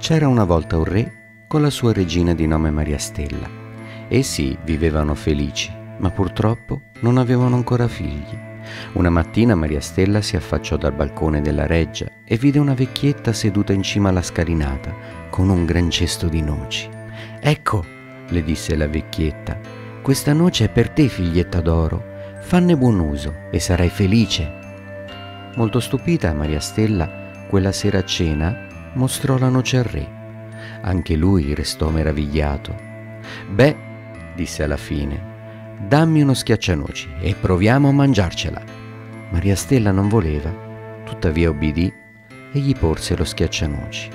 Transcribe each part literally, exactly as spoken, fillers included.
C'era una volta un re con la sua regina di nome Maria Stella. Essi vivevano felici, ma purtroppo non avevano ancora figli. Una mattina Maria Stella si affacciò dal balcone della reggia e vide una vecchietta seduta in cima alla scalinata con un gran cesto di noci. «Ecco», le disse la vecchietta, «questa noce è per te, figlietta d'oro. Fanne buon uso e sarai felice». Molto stupita, Maria Stella, quella sera a cena, mostrò la noce al re. Anche lui restò meravigliato. «Beh», disse alla fine, «dammi uno schiaccianoci e proviamo a mangiarcela». Maria Stella non voleva, tuttavia obbedì e gli porse lo schiaccianoci.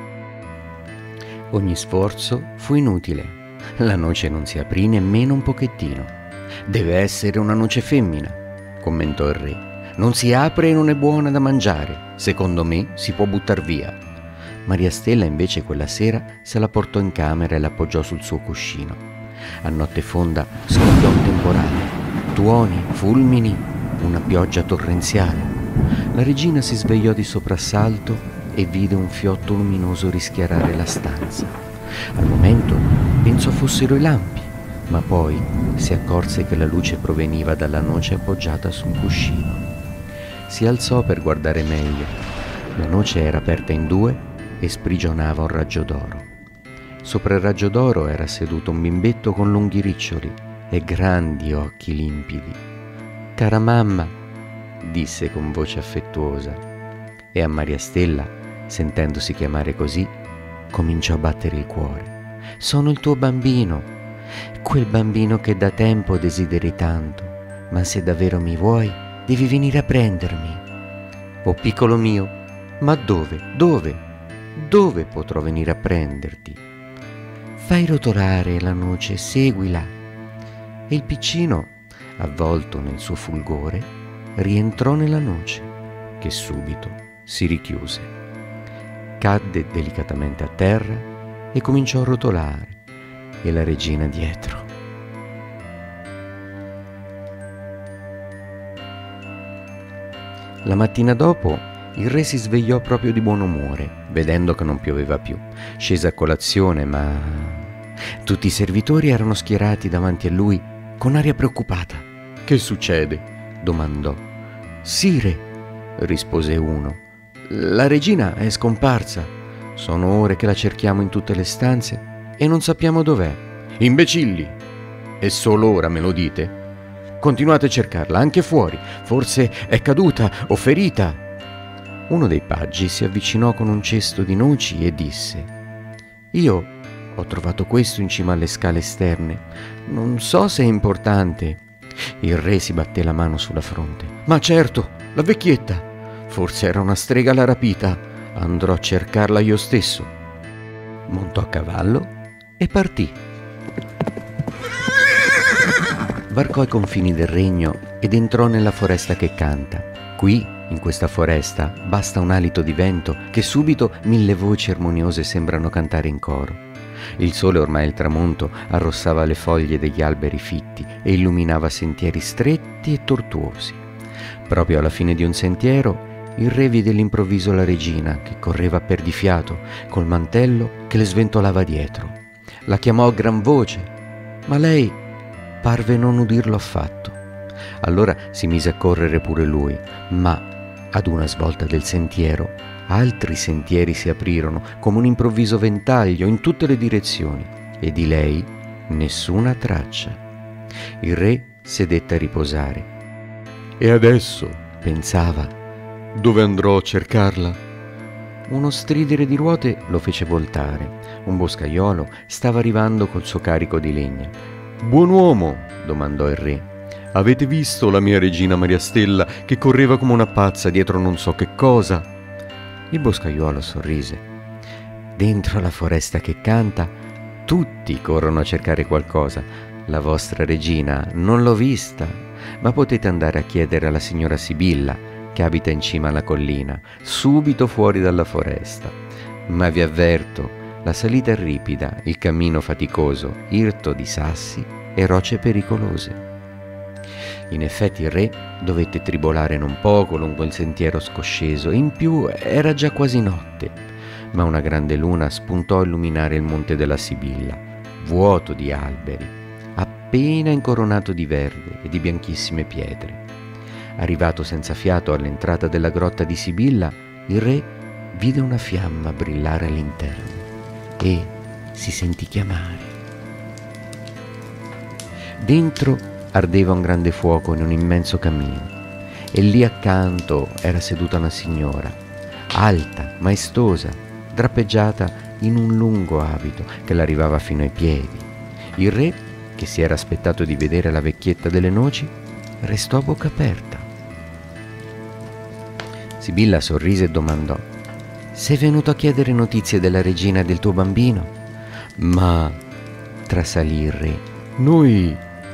Ogni sforzo fu inutile. La noce non si aprì nemmeno un pochettino. «Deve essere una noce femmina», commentò il re. «Non si apre e non è buona da mangiare. Secondo me si può buttar via». Maria Stella invece quella sera se la portò in camera e l'appoggiò sul suo cuscino. A notte fonda scoppiò un temporale, tuoni, fulmini, una pioggia torrenziale. La regina si svegliò di soprassalto e vide un fiotto luminoso rischiarare la stanza. Al momento pensò fossero i lampi, ma poi si accorse che la luce proveniva dalla noce appoggiata sul cuscino. Si alzò per guardare meglio. La noce era aperta in due e sprigionava un raggio d'oro. Sopra il raggio d'oro era seduto un bimbetto con lunghi riccioli e grandi occhi limpidi. «Cara mamma», disse con voce affettuosa, e a Maria Stella, sentendosi chiamare così, cominciò a battere il cuore. «Sono il tuo bambino, quel bambino che da tempo desideri tanto, ma se davvero mi vuoi, devi venire a prendermi». «Oh piccolo mio, ma dove, dove, dove potrò venire a prenderti?» «Fai rotolare la noce, seguila». E il piccino, avvolto nel suo fulgore, rientrò nella noce, che subito si richiuse. Cadde delicatamente a terra e cominciò a rotolare, e la regina dietro. La mattina dopo il re si svegliò proprio di buon umore, vedendo che non pioveva più. Scese a colazione, ma tutti i servitori erano schierati davanti a lui con aria preoccupata. «Che succede?» domandò. «Sire», rispose uno, «la regina è scomparsa. Sono ore che la cerchiamo in tutte le stanze e non sappiamo dov'è». «Imbecilli! E solo ora me lo dite? Continuate a cercarla anche fuori. Forse è caduta o ferita». Uno dei paggi si avvicinò con un cesto di noci e disse: «Io ho trovato questo in cima alle scale esterne. Non so se è importante». Il re si batté la mano sulla fronte. «Ma certo, la vecchietta! Forse era una strega la rapita. Andrò a cercarla io stesso». Montò a cavallo e partì. Varcò i confini del regno ed entrò nella foresta che canta. Qui, in questa foresta, basta un alito di vento che subito mille voci armoniose sembrano cantare in coro. Il sole, ormai al tramonto, arrossava le foglie degli alberi fitti e illuminava sentieri stretti e tortuosi. Proprio alla fine di un sentiero, il re vide all'improvviso la regina che correva per di fiato col mantello che le sventolava dietro. La chiamò a gran voce, ma lei parve non udirlo affatto. Allora si mise a correre pure lui, ma ad una svolta del sentiero altri sentieri si aprirono come un improvviso ventaglio in tutte le direzioni e di lei nessuna traccia. Il re sedette a riposare. «E adesso», pensava, «dove andrò a cercarla?» Uno stridere di ruote lo fece voltare. Un boscaiolo stava arrivando col suo carico di legna. «Buon uomo», domandò il re, «avete visto la mia regina Maria Stella che correva come una pazza dietro non so che cosa?» Il boscaiuolo sorrise. «Dentro la foresta che canta, tutti corrono a cercare qualcosa. La vostra regina non l'ho vista, ma potete andare a chiedere alla signora Sibilla, che abita in cima alla collina, subito fuori dalla foresta. Ma vi avverto, la salita è ripida, il cammino faticoso, irto di sassi e rocce pericolose». In effetti il re dovette tribolare non poco lungo il sentiero scosceso e in più era già quasi notte. ma una grande luna spuntò a illuminare il monte della Sibilla, vuoto di alberi, appena incoronato di verde e di bianchissime pietre. Arrivato senza fiato all'entrata della grotta di Sibilla, il re vide una fiamma brillare all'interno e si sentì chiamare. Dentro ardeva un grande fuoco in un immenso camino e lì accanto era seduta una signora, alta, maestosa, drappeggiata in un lungo abito che le arrivava fino ai piedi. Il re, che si era aspettato di vedere la vecchietta delle noci, restò a bocca aperta. Sibilla sorrise e domandò: «Sei venuto a chiedere notizie della regina e del tuo bambino?» «Ma», trasalì il re, «noi,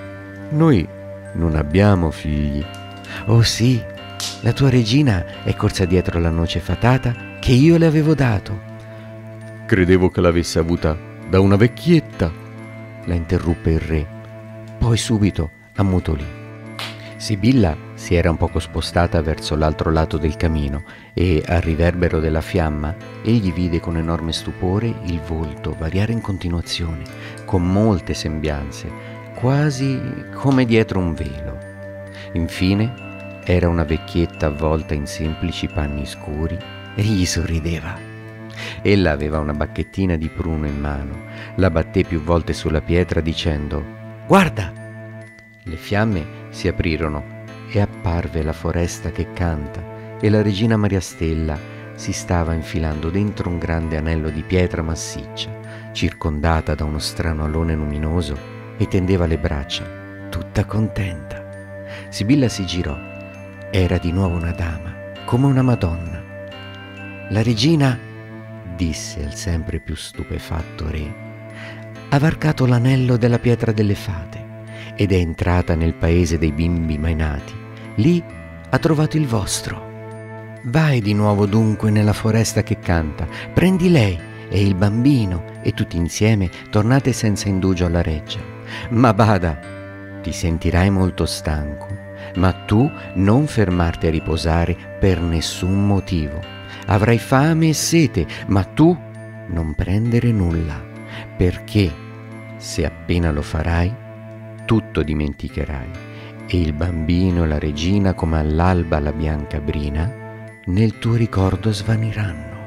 noi non abbiamo figli». «Oh sì, la tua regina è corsa dietro la noce fatata che io le avevo dato». «Credevo che l'avesse avuta da una vecchietta», la interruppe il re, poi subito ammutolì. Sibilla si era un poco spostata verso l'altro lato del camino e, al riverbero della fiamma, egli vide con enorme stupore il volto variare in continuazione, con molte sembianze, quasi come dietro un velo. Infine era una vecchietta avvolta in semplici panni scuri e gli sorrideva. Ella aveva una bacchettina di pruno in mano, la batté più volte sulla pietra dicendo: «Guarda!» Le fiamme si aprirono e apparve la foresta che canta e la regina Mariastella si stava infilando dentro un grande anello di pietra massiccia, circondata da uno strano alone luminoso, e tendeva le braccia, tutta contenta. Sibilla si girò. Era di nuovo una dama, come una Madonna. «La regina», disse al sempre più stupefatto re, «ha varcato l'anello della pietra delle fate ed è entrata nel paese dei bimbi mai nati. Lì ha trovato il vostro. Vai di nuovo dunque nella foresta che canta, prendi lei e il bambino e tutti insieme tornate senza indugio alla reggia. Ma bada, ti sentirai molto stanco, ma tu non fermarti a riposare per nessun motivo. Avrai fame e sete, ma tu non prendere nulla, perché se appena lo farai, tutto dimenticherai e il bambino e la regina, come all'alba la bianca brina, nel tuo ricordo svaniranno».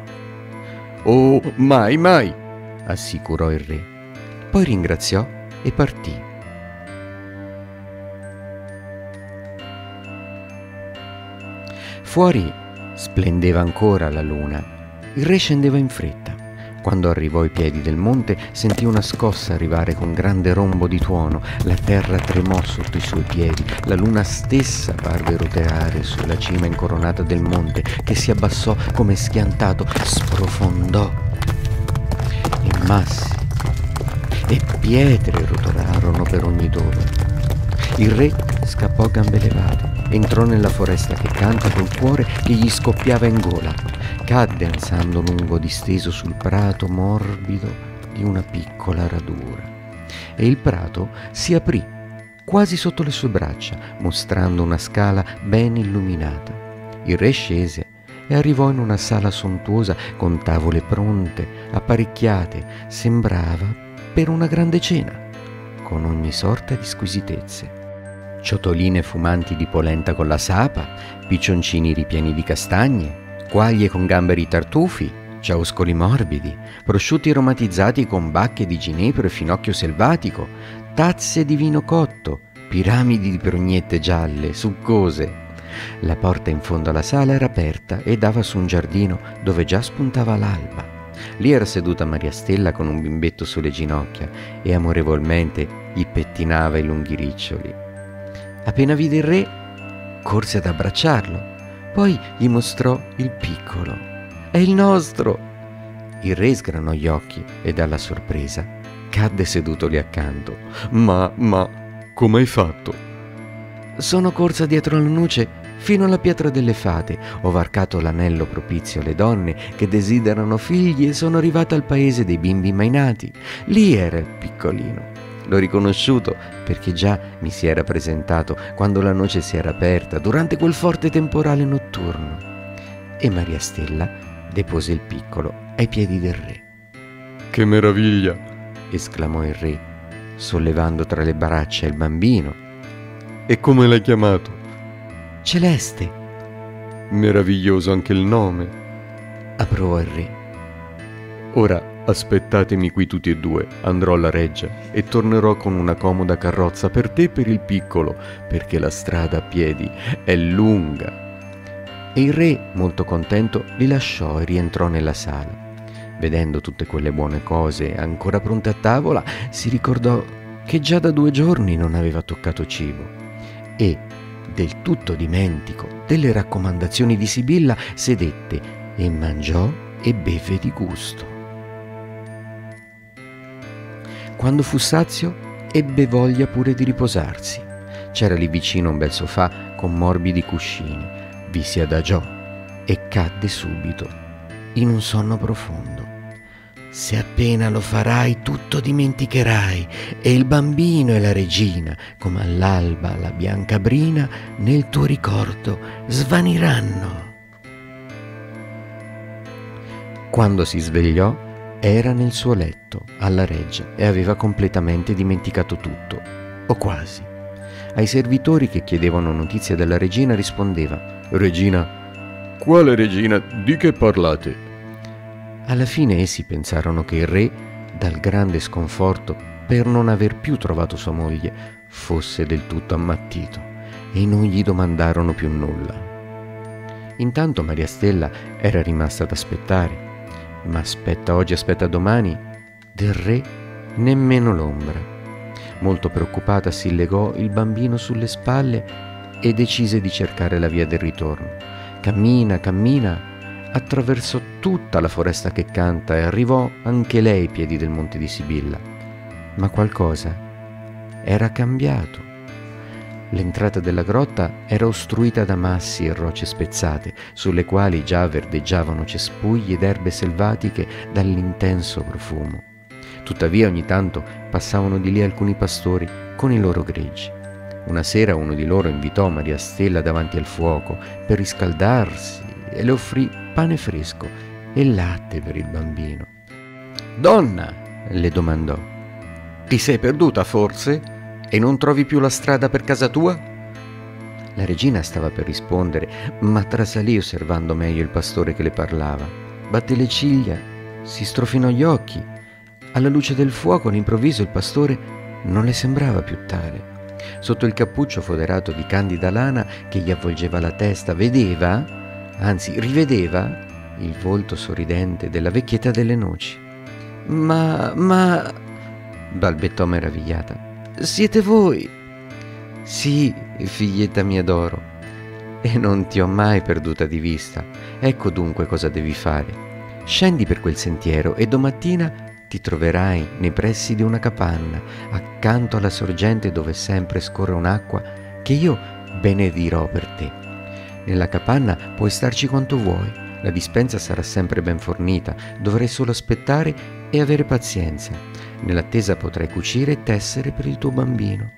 «Oh, mai, mai!» assicurò il re. Poi ringraziò e partì. Fuori splendeva ancora la luna. Il re scendeva in fretta. Quando arrivò ai piedi del monte sentì una scossa arrivare con grande rombo di tuono, la terra tremò sotto i suoi piedi, la luna stessa parve roteare sulla cima incoronata del monte, che si abbassò come schiantato, sprofondò e massi e pietre rotolarono per ogni dove. Il re scappò a gambe levate, entrò nella foresta che canta col cuore che gli scoppiava in gola. Cadde ansando lungo disteso sul prato morbido di una piccola radura e il prato si aprì quasi sotto le sue braccia, mostrando una scala ben illuminata. Il re scese e arrivò in una sala sontuosa con tavole pronte, apparecchiate, sembrava per una grande cena, con ogni sorta di squisitezze. Ciotoline fumanti di polenta con la sapa, piccioncini ripieni di castagne, quaglie con gamberi tartufi, ciauscoli morbidi, prosciutti aromatizzati con bacche di ginepro e finocchio selvatico, tazze di vino cotto, piramidi di prognette gialle, succose. La porta in fondo alla sala era aperta e dava su un giardino dove già spuntava l'alba. Lì era seduta Mariastella con un bimbetto sulle ginocchia e amorevolmente gli pettinava i lunghi riccioli. Appena vide il re, corse ad abbracciarlo. Poi gli mostrò il piccolo. «È il nostro!» Il re sgranò gli occhi e dalla sorpresa cadde seduto lì accanto. «Ma, ma, come hai fatto?» «Sono corsa dietro la noce fino alla pietra delle fate. Ho varcato l'anello propizio alle donne che desiderano figli e sono arrivata al paese dei bimbi mai nati. Lì era il piccolino. L'ho riconosciuto perché già mi si era presentato quando la noce si era aperta durante quel forte temporale notturno». E Mariastella depose il piccolo ai piedi del re. «Che meraviglia!» esclamò il re, sollevando tra le braccia il bambino. «E come l'hai chiamato?» «Celeste!» «Meraviglioso anche il nome!» approvò il re. «Ora aspettatemi qui tutti e due, andrò alla reggia e tornerò con una comoda carrozza per te e per il piccolo, perché la strada a piedi è lunga.» E il re, molto contento, li lasciò e rientrò nella sala. Vedendo tutte quelle buone cose ancora pronte a tavola, si ricordò che già da due giorni non aveva toccato cibo e, del tutto dimentico delle raccomandazioni di Sibilla, sedette e mangiò e beve di gusto. Quando fu sazio, ebbe voglia pure di riposarsi. C'era lì vicino un bel sofà con morbidi cuscini. Vi si adagiò e cadde subito in un sonno profondo. «Se appena lo farai, tutto dimenticherai, e il bambino e la regina, come all'alba la bianca brina, nel tuo ricordo svaniranno.» Quando si svegliò, era nel suo letto, alla reggia, e aveva completamente dimenticato tutto, o quasi. Ai servitori che chiedevano notizie della regina rispondeva: «Regina? Quale regina? Di che parlate?» Alla fine essi pensarono che il re, dal grande sconforto per non aver più trovato sua moglie, fosse del tutto ammattito e non gli domandarono più nulla. Intanto Maria Stella era rimasta ad aspettare, ma aspetta oggi, aspetta domani, del re nemmeno l'ombra. Molto preoccupata si legò il bambino sulle spalle e decise di cercare la via del ritorno. Cammina, cammina, attraversò tutta la foresta che canta e arrivò anche lei ai piedi del monte di Sibilla. Ma qualcosa era cambiato. L'entrata della grotta era ostruita da massi e rocce spezzate, sulle quali già verdeggiavano cespugli ed erbe selvatiche dall'intenso profumo. Tuttavia ogni tanto passavano di lì alcuni pastori con i loro greggi. Una sera uno di loro invitò Maria Stella davanti al fuoco per riscaldarsi e le offrì pane fresco e latte per il bambino. «Donna», le domandò, «ti sei perduta forse e non trovi più la strada per casa tua?» La regina stava per rispondere, ma trasalì osservando meglio il pastore che le parlava. Batté le ciglia, si strofinò gli occhi. Alla luce del fuoco, all'improvviso, il pastore non le sembrava più tale. Sotto il cappuccio foderato di candida lana che gli avvolgeva la testa, vedeva, anzi rivedeva, il volto sorridente della vecchietta delle noci. «Ma, ma...» balbettò meravigliata. «Siete voi?» «Sì, figlietta mia d'oro, e non ti ho mai perduta di vista. Ecco dunque cosa devi fare. Scendi per quel sentiero e domattina ti troverai nei pressi di una capanna, accanto alla sorgente dove sempre scorre un'acqua che io benedirò per te. Nella capanna puoi starci quanto vuoi, la dispensa sarà sempre ben fornita, dovrai solo aspettare e avere pazienza. Nell'attesa potrai cucire e tessere per il tuo bambino.»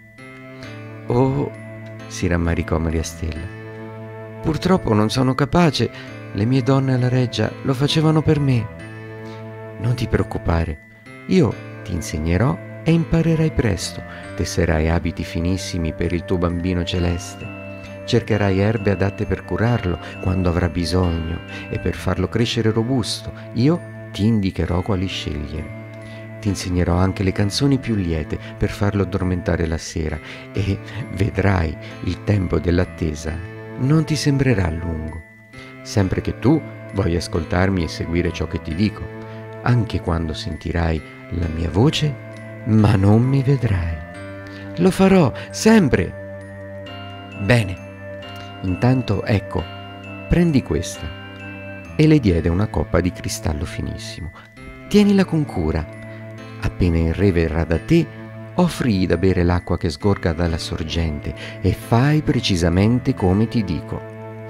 «Oh», si rammaricò Maria Stella, «purtroppo non sono capace, le mie donne alla reggia lo facevano per me.» «Non ti preoccupare, io ti insegnerò e imparerai presto, tesserai abiti finissimi per il tuo bambino Celeste, cercherai erbe adatte per curarlo quando avrà bisogno e per farlo crescere robusto io ti indicherò quali scegliere. Ti insegnerò anche le canzoni più liete per farlo addormentare la sera e vedrai il tempo dell'attesa non ti sembrerà lungo, sempre che tu voglia ascoltarmi e seguire ciò che ti dico. Anche quando sentirai la mia voce, ma non mi vedrai. Lo farò sempre.» «Bene, intanto ecco, prendi questa.» E le diede una coppa di cristallo finissimo. «Tienila con cura. Appena il re verrà da te, offrigli da bere l'acqua che sgorga dalla sorgente e fai precisamente come ti dico.»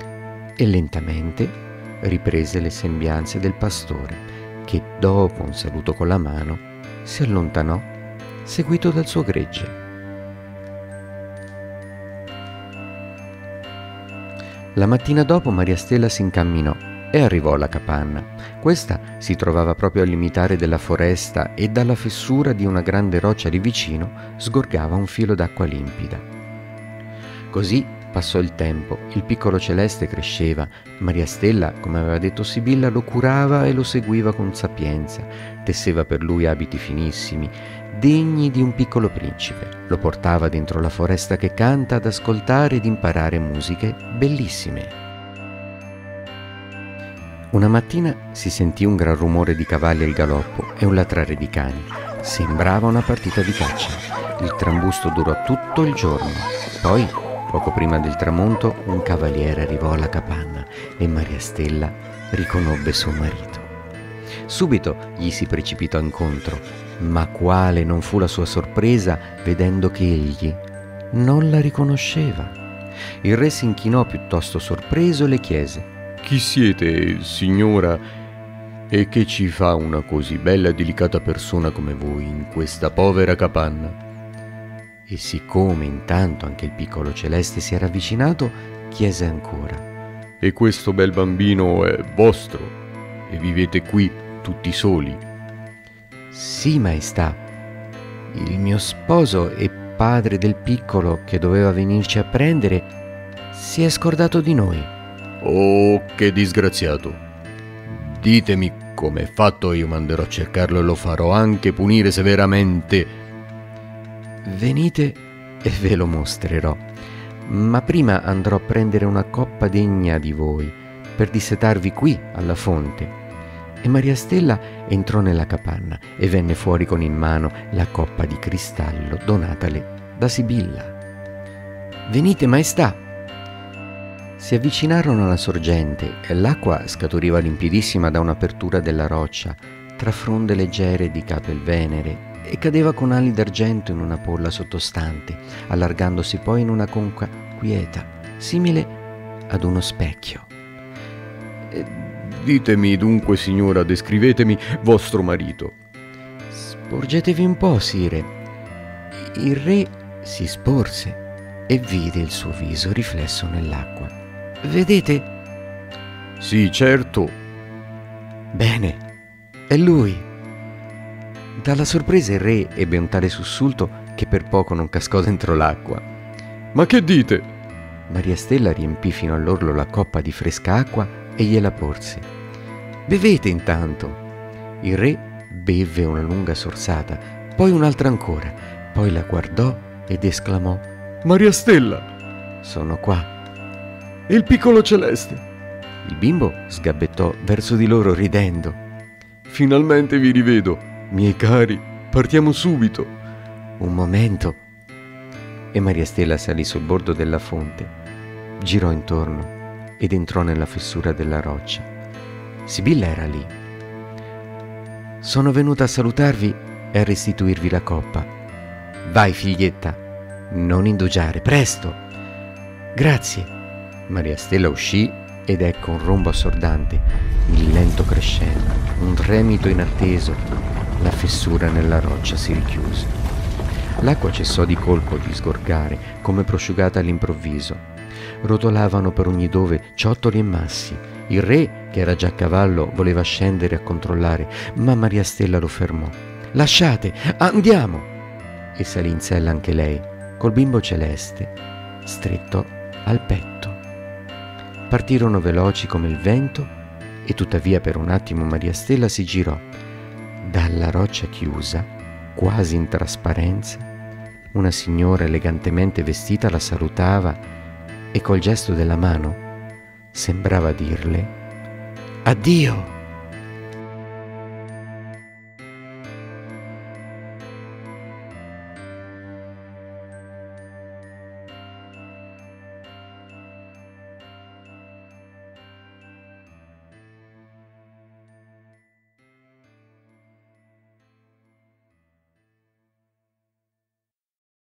E lentamente riprese le sembianze del pastore, che dopo un saluto con la mano si allontanò, seguito dal suo gregge. La mattina dopo Maria Stella si incamminò e arrivò alla capanna. Questa si trovava proprio al limitare della foresta e dalla fessura di una grande roccia lì vicino sgorgava un filo d'acqua limpida. Così passò il tempo, il piccolo Celeste cresceva, Maria Stella, come aveva detto Sibilla, lo curava e lo seguiva con sapienza, tesseva per lui abiti finissimi, degni di un piccolo principe, lo portava dentro la foresta che canta ad ascoltare ed imparare musiche bellissime. Una mattina si sentì un gran rumore di cavalli al galoppo e un latrare di cani. Sembrava una partita di caccia. Il trambusto durò tutto il giorno. Poi, poco prima del tramonto, un cavaliere arrivò alla capanna e Maria Stella riconobbe suo marito. Subito gli si precipitò incontro, ma quale non fu la sua sorpresa vedendo che egli non la riconosceva. Il re si inchinò piuttosto sorpreso e le chiese: «Chi siete, signora, e che ci fa una così bella e delicata persona come voi in questa povera capanna?» E siccome intanto anche il piccolo Celeste si era avvicinato, chiese ancora: «E questo bel bambino è vostro? E vivete qui tutti soli?» «Sì, maestà. Il mio sposo e padre del piccolo che doveva venirci a prendere si è scordato di noi». «Oh, che disgraziato! Ditemi com'è fatto, io manderò a cercarlo e lo farò anche punire severamente». «Venite e ve lo mostrerò, ma prima andrò a prendere una coppa degna di voi per dissetarvi qui alla fonte». E Maria Stella entrò nella capanna e venne fuori con in mano la coppa di cristallo donatale da Sibilla. «Venite, maestà!» Si avvicinarono alla sorgente e l'acqua scaturiva limpidissima da un'apertura della roccia, tra fronde leggere di capel venere, e cadeva con ali d'argento in una polla sottostante, allargandosi poi in una conca quieta, simile ad uno specchio. «Ditemi dunque, signora, descrivetemi vostro marito». «Sporgetevi un po', sire». Il re si sporse e vide il suo viso riflesso nell'acqua. «Vedete?» «Sì, certo». «Bene, è lui». Dalla sorpresa il re ebbe un tale sussulto che per poco non cascò dentro l'acqua. «Ma che dite?» Maria Stella riempì fino all'orlo la coppa di fresca acqua e gliela porse. «Bevete intanto». Il re bevve una lunga sorsata, poi un'altra ancora, poi la guardò ed esclamò: «Maria Stella!» «Sono qua». «E il piccolo Celeste?» Il bimbo sgabbettò verso di loro ridendo. «Finalmente vi rivedo, miei cari, partiamo subito». «Un momento». E Maria Stella salì sul bordo della fonte, girò intorno ed entrò nella fessura della roccia. Sibilla era lì. «Sono venuta a salutarvi e a restituirvi la coppa. Vai, figlietta, non indugiare, presto!» «Grazie». Maria Stella uscì ed ecco un rombo assordante, il lento crescendo, un tremito inatteso. La fessura nella roccia si richiuse. L'acqua cessò di colpo di sgorgare, come prosciugata all'improvviso. Rotolavano per ogni dove ciottoli e massi. Il re, che era già a cavallo, voleva scendere a controllare, ma Maria Stella lo fermò. «Lasciate, andiamo!» E salì in sella anche lei, col bimbo Celeste, stretto al petto. Partirono veloci come il vento e tuttavia per un attimo Maria Stella si girò. Dalla roccia chiusa, quasi in trasparenza, una signora elegantemente vestita la salutava e col gesto della mano sembrava dirle: «Addio!»